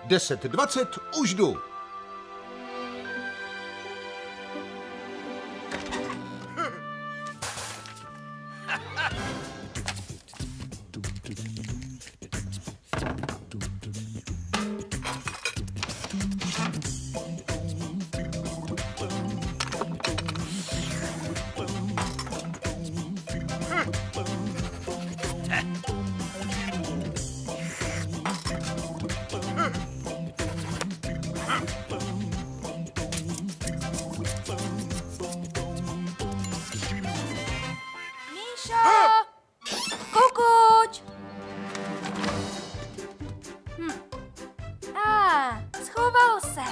10:20 už jdu. Kukuč! Schoval se.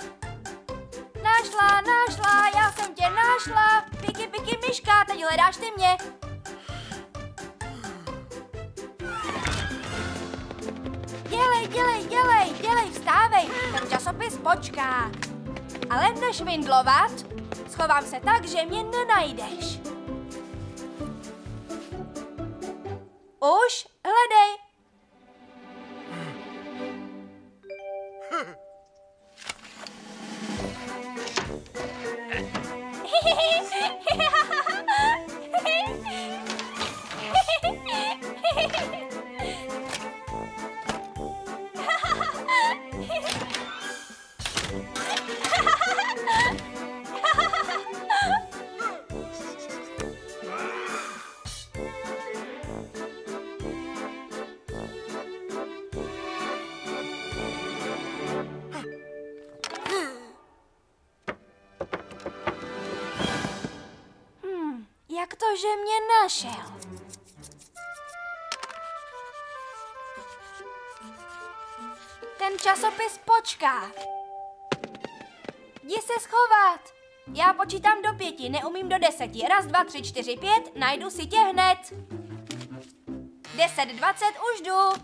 Našla, já jsem tě našla. Piky, myška, teď hledáš ty mě. Dělej, vstávej, ten časopis počká. Ale než vindlovat, schovám se tak, že mě nenajdeš. Už hledej. Jak to, že mě našel? Ten časopis počká. Jdi se schovat. Já počítám do 5, neumím do 10. 1, 2, 3, 4, 5, najdu si tě hned. 10:20 už jdu.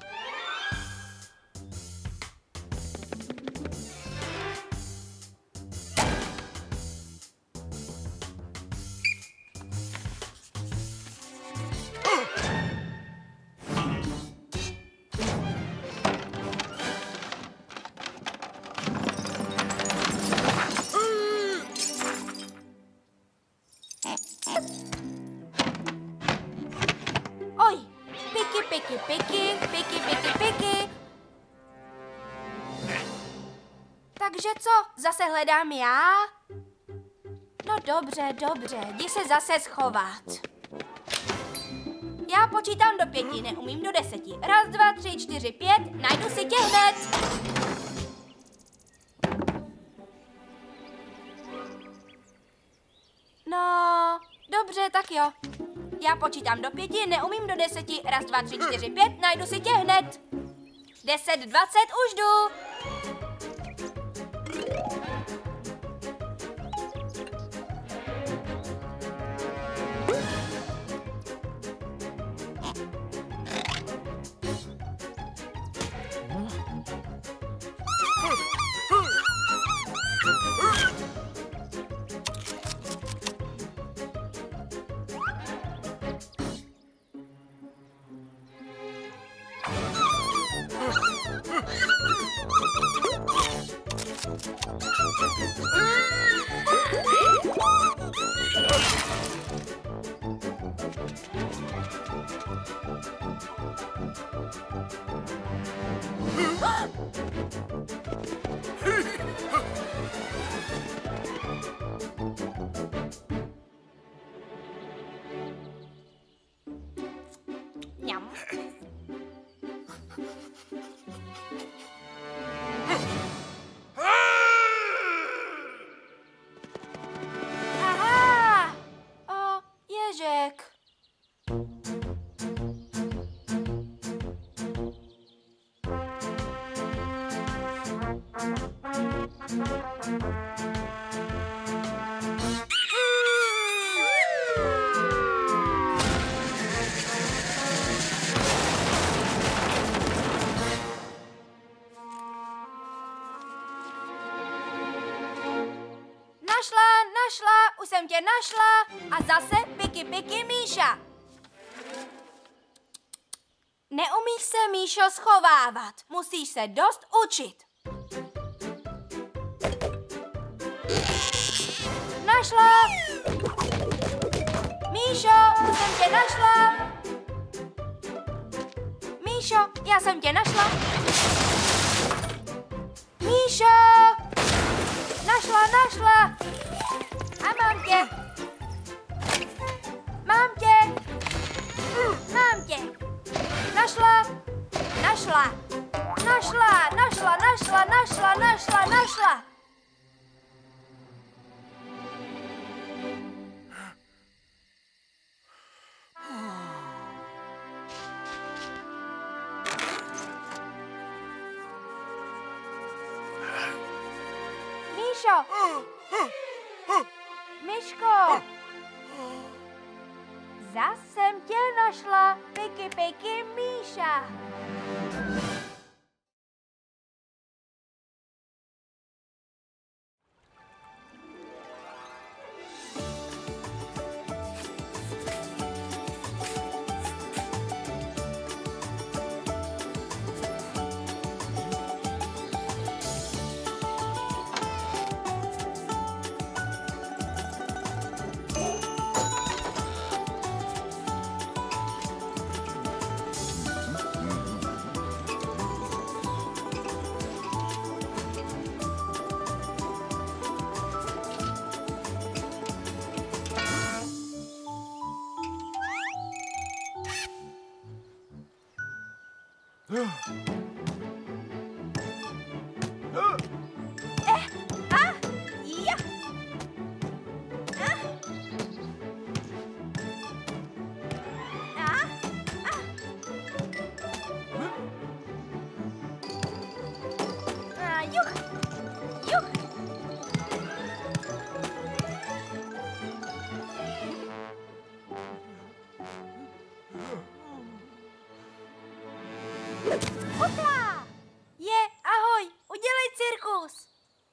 Oj, piky. Takže co, zase hledám já? No dobře, jdi se zase schovat. Já počítám do 5, neumím do 10. 1, 2, 3, 4, 5, najdu si tě hned. No, dobře, tak jo. Já počítám do 5, neumím do 10. 1, 2, 3, 4, 5, najdu si tě hned. 10:20 už jdu. Ňam. Aha! O, ježek. Našla, už jsem tě našla a zase piky, Míša. Neumíš se, Míšo, schovávat, musíš se dost učit. Našla! Míšo, jsem tě našla! Míšo, já jsem tě našla! Míšo! Našla! A mám tě! Mám tě! Našla! Míšo! Myško! Zas jsem tě našla, piky, Míša. Hopla! Ahoj, udělej cirkus!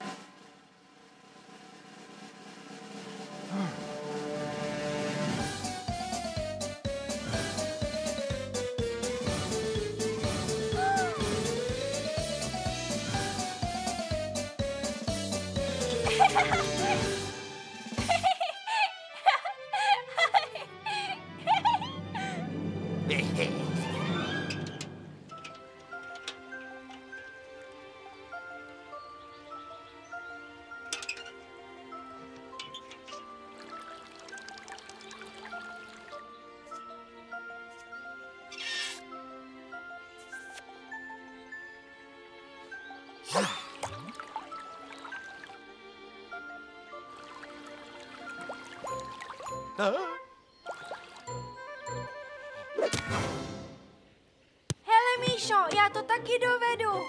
Hele, Míšo, já to taky dovedu.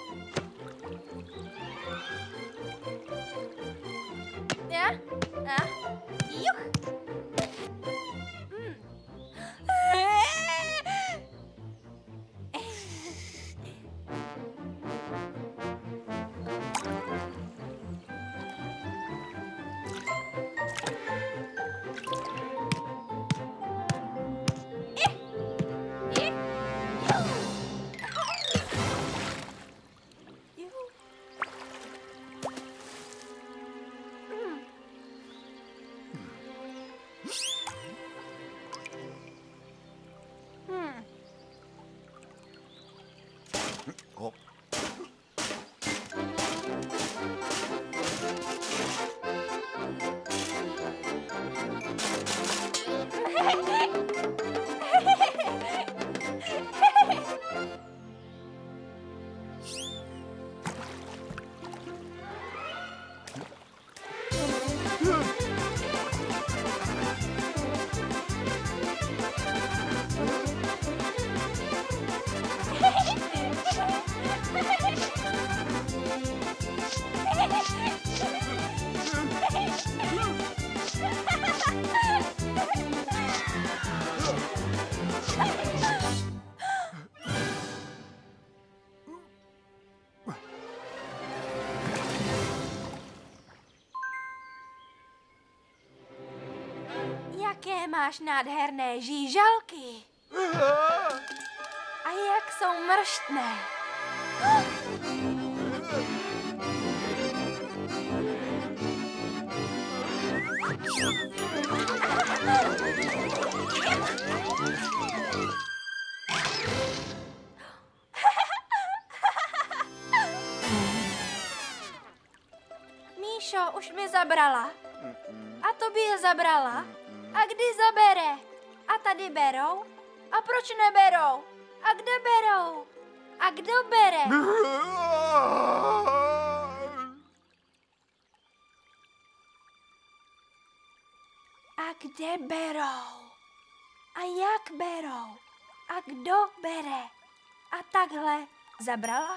Juch. Jaké máš nádherné žížalky. A jak jsou mrštné. Míšo, už mi zabrala. A tobě zabrala. A kdy zabere? A tady berou? A proč neberou? A kde berou? A kdo bere? A kde berou? A jak berou? A kdo bere? A takhle zabrala?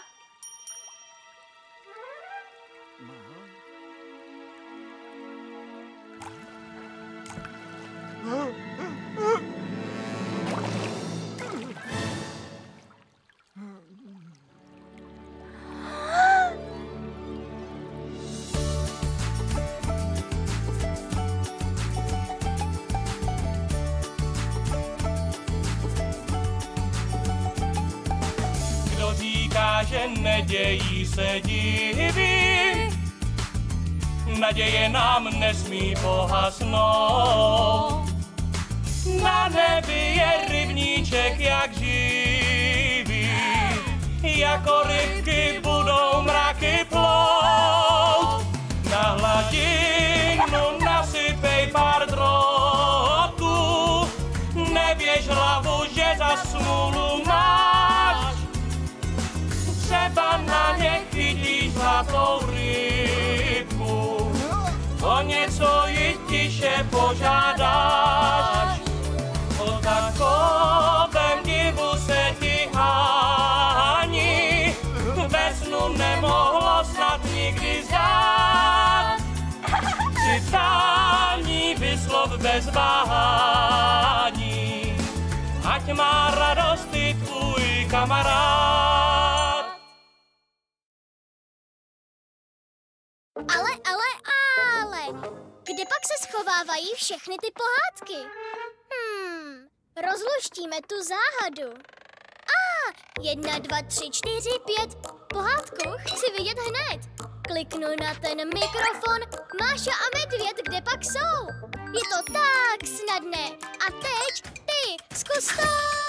Kdo říká, že nedějí se divy, naděje nám nesmí pohasnout. Na nebi je rybníček jak živý, jako rybky budou mraky plout. Na hladinu nasypej pár drobků, nevěž hlavu, že za smůlu máš. Třeba na ně chytíš zlatou rybku, o něco ji tiše požádáš. O takovém divu se ti ani ve snu nemohlo snad nikdy zdát. Přitání vyslov bez váhání, ať má radost i tvůj kamarád. Ale, kde pak se schovávají všechny ty pohádky? Rozluštíme tu záhadu. 1, 2, 3, 4, 5. Pohádku chci vidět hned. Kliknu na ten mikrofon. Máša a medvěd, kde pak jsou? Je to tak snadné. A teď ty, zkus to!